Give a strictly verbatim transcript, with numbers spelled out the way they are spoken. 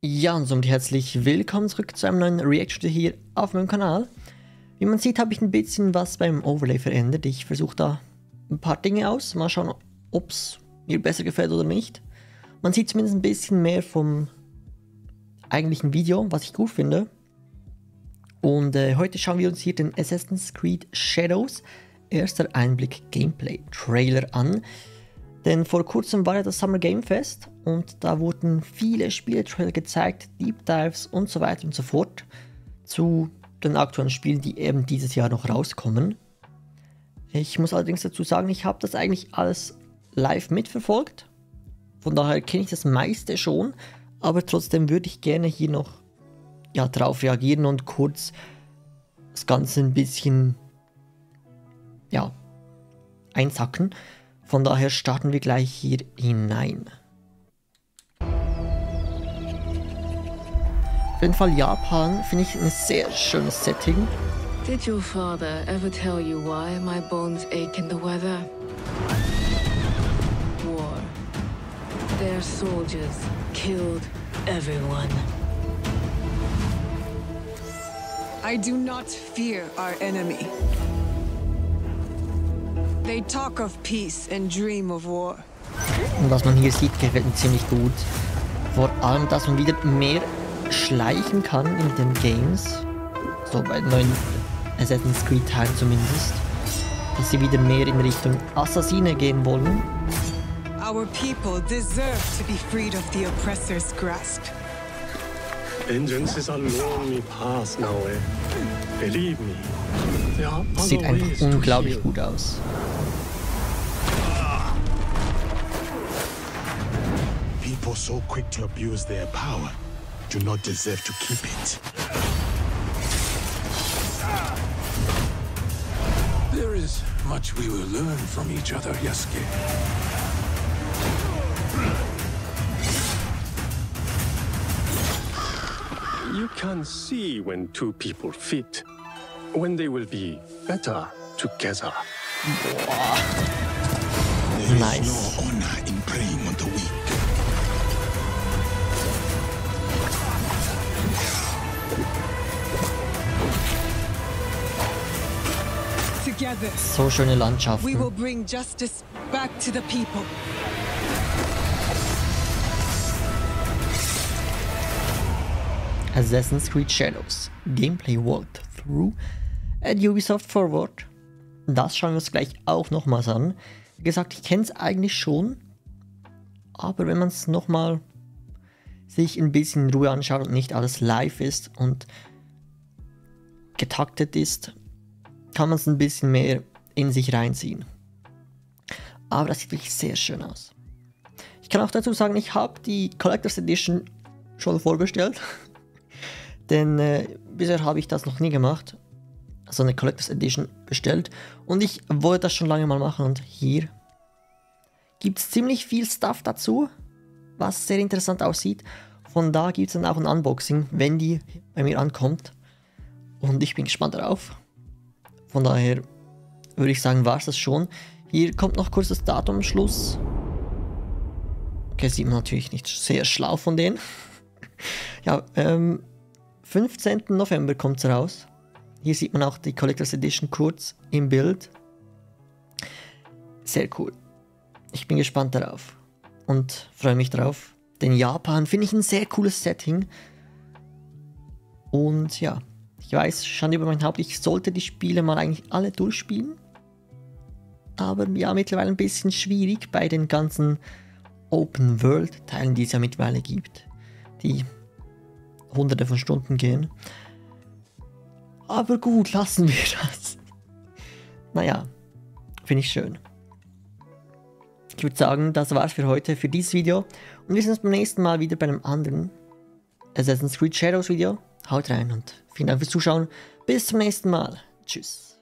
Ja, und somit herzlich willkommen zurück zu einem neuen Reaction hier auf meinem Kanal. Wie man sieht, habe ich ein bisschen was beim Overlay verändert. Ich versuche da ein paar Dinge aus. Mal schauen, ob es mir besser gefällt oder nicht. Man sieht zumindest ein bisschen mehr vom eigentlichen Video, was ich gut finde. Und äh, heute schauen wir uns hier den Assassin's Creed Shadows erster Einblick Gameplay Trailer an. Denn vor kurzem war ja das Summer Game Fest und da wurden viele Spieletrailer gezeigt, Deep Dives und so weiter und so fort zu den aktuellen Spielen, die eben dieses Jahr noch rauskommen. Ich muss allerdings dazu sagen, ich habe das eigentlich alles live mitverfolgt. Von daher kenne ich das meiste schon, aber trotzdem würde ich gerne hier noch ja, drauf reagieren und kurz das Ganze ein bisschen ja, einsacken. Von daher starten wir gleich hier hinein. Auf jeden Fall Japan finde ich ein sehr schönes Setting. Did your father ever tell you why my bones ache in the weather? War. Their soldiers killed everyone. I do not fear our enemy. They talk of peace and dream of war. Und was man hier sieht, gefällt mir ziemlich gut. Vor allem, dass man wieder mehr schleichen kann in den Games. So bei den neuen Assassin's Creed Teilen zumindest. Dass sie wieder mehr in Richtung Assassine gehen wollen. Our people deserve to be freed of the oppressor's grasp. Vengeance is a lonely path now, eh? Believe me. There are other Sieht einfach ways to unglaublich heal. gut aus. People so quick to abuse their power do not deserve to keep it. There is much we will learn from each other, Yasuke. You can see when two people fit, when they will be better together. There Nice. is no honor in preying on the weak. Together, So schöne Landschaften. we will bring justice back to the people. Assassin's Creed Shadows Gameplay Walkthrough at Ubisoft Forward. Das schauen wir uns gleich auch nochmals an. Wie gesagt, ich kenne es eigentlich schon, aber wenn man es nochmal sich ein bisschen in Ruhe anschaut und nicht alles live ist und getaktet ist, kann man es ein bisschen mehr in sich reinziehen. Aber das sieht wirklich sehr schön aus. Ich kann auch dazu sagen, ich habe die Collector's Edition schon vorbestellt. Denn äh, bisher habe ich das noch nie gemacht. So eine Collector's Edition bestellt. Und ich wollte das schon lange mal machen. Und hier gibt es ziemlich viel Stuff dazu, was sehr interessant aussieht. Von da gibt es dann auch ein Unboxing, wenn die bei mir ankommt. Und ich bin gespannt darauf. Von daher würde ich sagen, war es das schon. Hier kommt noch kurz das Datum am Schluss. Okay, sieht man natürlich nicht sehr schlau von denen. Ja, ähm... fünfzehnten November kommt es raus. Hier sieht man auch die Collector's Edition kurz im Bild. Sehr cool. Ich bin gespannt darauf und freue mich drauf. Denn Japan finde ich ein sehr cooles Setting. Und ja, ich weiß, Schande über mein Haupt, ich sollte die Spiele mal eigentlich alle durchspielen. Aber ja, mittlerweile ein bisschen schwierig bei den ganzen Open-World-Teilen, die es ja mittlerweile gibt. Die hunderte von Stunden gehen. Aber gut, lassen wir das. Naja, finde ich schön. Ich würde sagen, das war's für heute, für dieses Video. Und wir sehen uns beim nächsten Mal wieder bei einem anderen Assassin's Creed Shadows Video. Haut rein und vielen Dank fürs Zuschauen. Bis zum nächsten Mal. Tschüss.